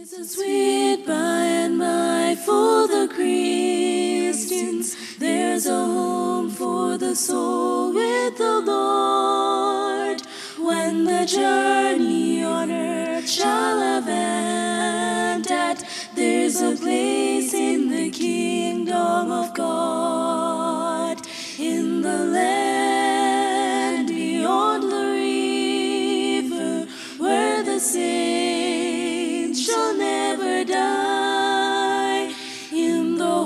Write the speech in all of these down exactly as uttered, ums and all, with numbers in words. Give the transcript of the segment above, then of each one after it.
It's a sweet by and by for the Christians. There's a home for the soul with the Lord. When the journey on earth shall have ended, there's a place in the kingdom of God, in the land beyond the river, where the saints shall never die, in the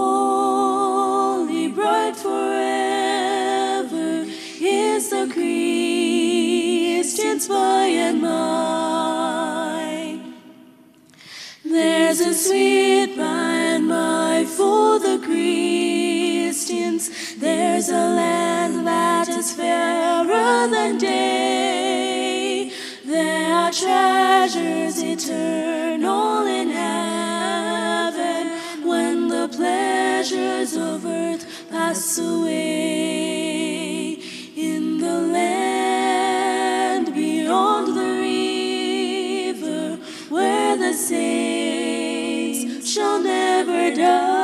holy bride forever is the Christians by and by. There's a sweet by and by for the Christians. There's a land that is fairer than day. There are treasures eternal in heaven when the pleasures of earth pass away. In the land beyond the river, where the saints shall never die.